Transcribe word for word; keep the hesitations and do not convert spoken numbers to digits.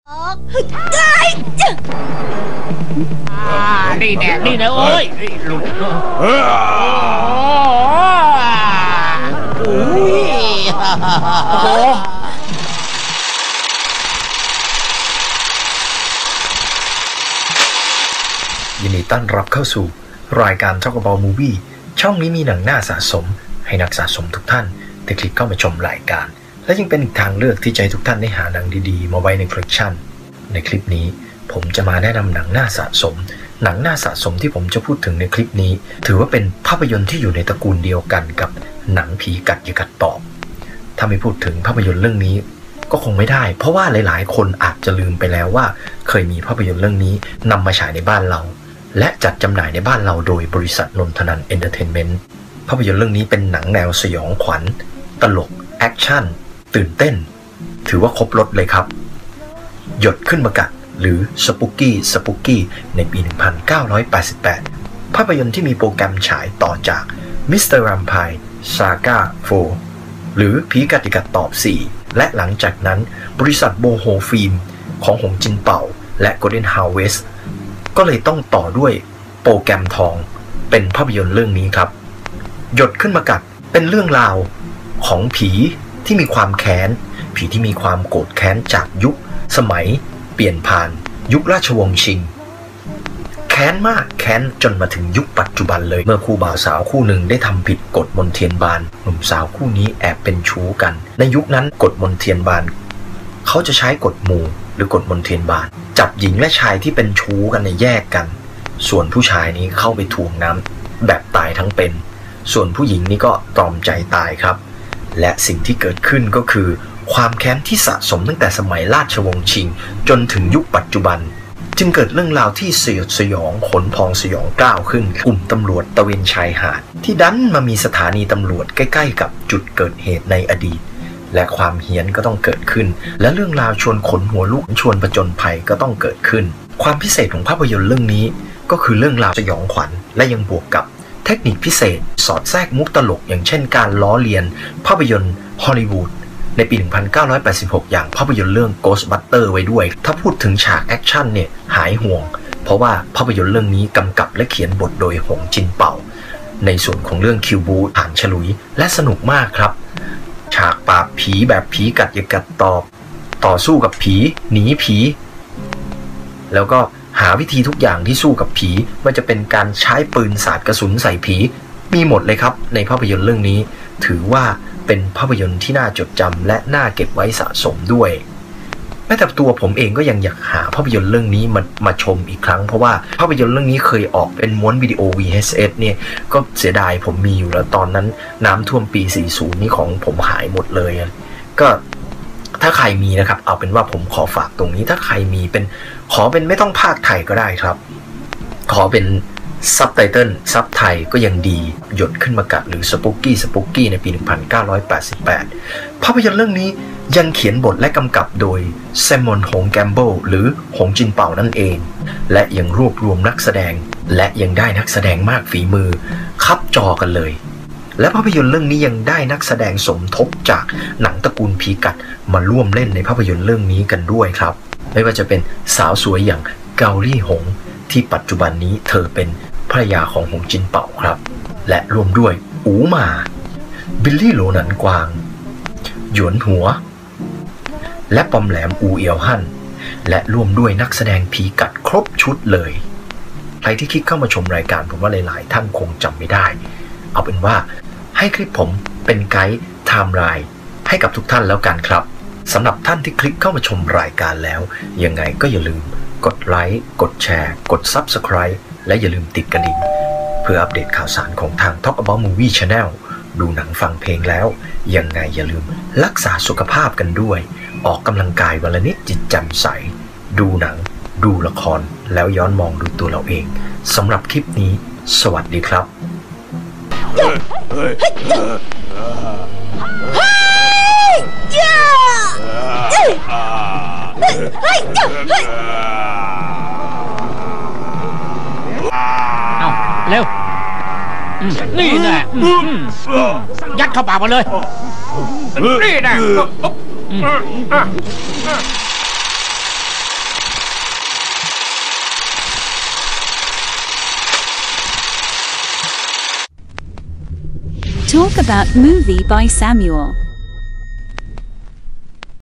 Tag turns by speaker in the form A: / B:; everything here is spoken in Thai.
A: นี่แน่นี่นะเอ้ยหลุดโอ้โห
B: ยินดีต้อนรับเข้าสู่รายการ Talk About Movie ช่องนี้มีหนังน่าสะสมให้นักสะสมทุกท่านได้คลิกเข้ามาชมรายการและยังเป็นอีกทางเลือกที่จะให้ทุกท่านได้หาหนังดีๆมาไว้ในคอลเลกชันในคลิปนี้ผมจะมาแนะนำหนังน่าสะสมหนังน่าสะสมที่ผมจะพูดถึงในคลิปนี้ถือว่าเป็นภาพยนตร์ที่อยู่ในตระกูลเดียวกันกับหนังผีกัดอย่ากัดตอบถ้าไม่พูดถึงภาพยนตร์เรื่องนี้ก็คงไม่ได้เพราะว่าหลายๆคนอาจจะลืมไปแล้วว่าเคยมีภาพยนตร์เรื่องนี้นำมาฉายในบ้านเราและจัดจำหน่ายในบ้านเราโดยบริษัทนนทนันเอนเตอร์เทนเมนต์ภาพยนตร์เรื่องนี้เป็นหนังแนวสยองขวัญตลกแอคชั่นตื่นเต้นถือว่าครบรสเลยครับหยดขึ้นมากัดหรือสปุกกี้สปุกกี้ในปี หนึ่งพันเก้าร้อยแปดสิบแปด ภาพยนตร์ที่มีโปรแกรมฉายต่อจาก มิสเตอร์ Vampire Saga โฟร์ หรือผีกัดอย่ากัดตอบ สี่ และหลังจากนั้นบริษัทโบโฮฟิล์มของหงจินเป่าและ Golden Harvest ก็เลยต้องต่อด้วยโปรแกรมทองเป็นภาพยนตร์เรื่องนี้ครับหยดขึ้นมากัดเป็นเรื่องราวของผีที่มีความแค้นผีที่มีความโกรธแค้นจากยุคสมัยเปลี่ยนผ่านยุคราชวงศ์ชิงแค้นมากแค้นจนมาถึงยุคปัจจุบันเลยเมื่อคู่บ่าวสาวคู่หนึ่งได้ทำผิดกฎมนเทียนบานหนุ่มสาวคู่นี้แอบเป็นชู้กันในยุคนั้นกฎมนเทียนบานเขาจะใช้กฎหมู่หรือกฎมนเทียนบานจับหญิงและชายที่เป็นชู้กันในแยกกันส่วนผู้ชายนี้เข้าไปถ่วงน้ำแบบตายทั้งเป็นส่วนผู้หญิงนี่ก็ตรอมใจตายครับและสิ่งที่เกิดขึ้นก็คือความแค้นที่สะสมตั้งแต่สมัยราชวงศ์ชิงจนถึงยุคปัจจุบันจึงเกิดเรื่องราวที่สยดสยองขนพองสยองกล้าวขึ้นกลุ่มตำรวจตะเวนชายหาดที่ดันมามีสถานีตำรวจใกล้ๆกับจุดเกิดเหตุในอดีตและความเฮี้ยนก็ต้องเกิดขึ้นและเรื่องราวชวนขนหัวลุกชวนผจญภัยก็ต้องเกิดขึ้นความพิเศษของภาพยนตร์เรื่องนี้ก็คือเรื่องราวสยองขวัญและยังบวกกับเทคนิคพิเศษสอดแทรกมุกตลกอย่างเช่นการล้อเลียนภาพยนตร์ฮอลลีวูดในปี หนึ่งพันเก้าร้อยแปดสิบหก อย่างภาพยนตร์เรื่อง Ghostbusters ไว้ด้วยถ้าพูดถึงฉากแอคชั่นเนี่ยหายห่วงเพราะว่าภาพยนตร์เรื่องนี้กำกับและเขียนบทโดยหงจินเป่าในส่วนของเรื่องคิวบูผ่านฉลุยและสนุกมากครับฉากปราบผีแบบผีกัดอย่ากัดตอบต่อสู้กับผีหนีผีแล้วก็หาวิธีทุกอย่างที่สู้กับผีไม่ว่าจะเป็นการใช้ปืนสาดกระสุนใส่ผีมีหมดเลยครับในภาพยนตร์เรื่องนี้ถือว่าเป็นภาพยนตร์ที่น่าจดจำและน่าเก็บไว้สะสมด้วยแม้แต่ตัวผมเองก็ยังอยากหาภาพยนตร์เรื่องนี้มามาชมอีกครั้งเพราะว่าภาพยนตร์เรื่องนี้เคยออกเป็นม้วนวิดีโอ วี เอช เอส เนี่ยก็เสียดายผมมีอยู่แล้วตอนนั้นน้ำท่วมปี สี่สิบ นี่ของผมหายหมดเลยก็ถ้าใครมีนะครับเอาเป็นว่าผมขอฝากตรงนี้ถ้าใครมีเป็นขอเป็นไม่ต้องภาคไทยก็ได้ครับขอเป็นซับไตเติลซับไทยก็ยังดีหยดขึ้นมากัดหรือสปุกกี้สปุกกี้ในปี หนึ่งพันเก้าร้อยแปดสิบแปด ภาพยนตร์เรื่องนี้ยังเขียนบทและกำกับโดยแซมมอนหงแกมเบิลหรือหงจินเป่านั่นเองและยังรวบรวมนักแสดงและยังได้นักแสดงมากฝีมือคับจอกันเลยและภาพยนตร์เรื่องนี้ยังได้นักแสดงสมทบจากหนังตระกูลผีกัดมาร่วมเล่นในภาพยนตร์เรื่องนี้กันด้วยครับไม่ว่าจะเป็นสาวสวยอย่างเกาลี่หงที่ปัจจุบันนี้เธอเป็นภรรยาของหงจินเป่าครับและรวมด้วยอูหมาบิลลี่โหลหนันกวางหยวนหัวและปอมแหลมอูเอียวฮั่นและรวมด้วยนักแสดงผีกัดครบชุดเลยใครที่คลิกเข้ามาชมรายการผมว่าหลายๆท่านคงจำไม่ได้เอาเป็นว่าให้คลิปผมเป็นไกด์ไทม์ไลน์ให้กับทุกท่านแล้วกันครับสำหรับท่านที่คลิกเข้ามาชมรายการแล้วยังไงก็อย่าลืมกดไลค์กดแชร์กด ซับสไครบ์ และอย่าลืมติดกระดิ่งเพื่ออัปเดตข่าวสารของทาง Talk About Movie Channel ดูหนังฟังเพลงแล้วยังไงอย่าลืมรักษาสุขภาพกันด้วยออกกำลังกายวันละนิดจิตแจ่มใสดูหนังดูละครแล้วย้อนมองดูตัวเราเองสำหรับคลิปนี้สวัสดีครับ
A: เอาเร็วนี่แน่ยัดเข้าปากมาเลยนี่แน่
C: Talk about movie by Samuel.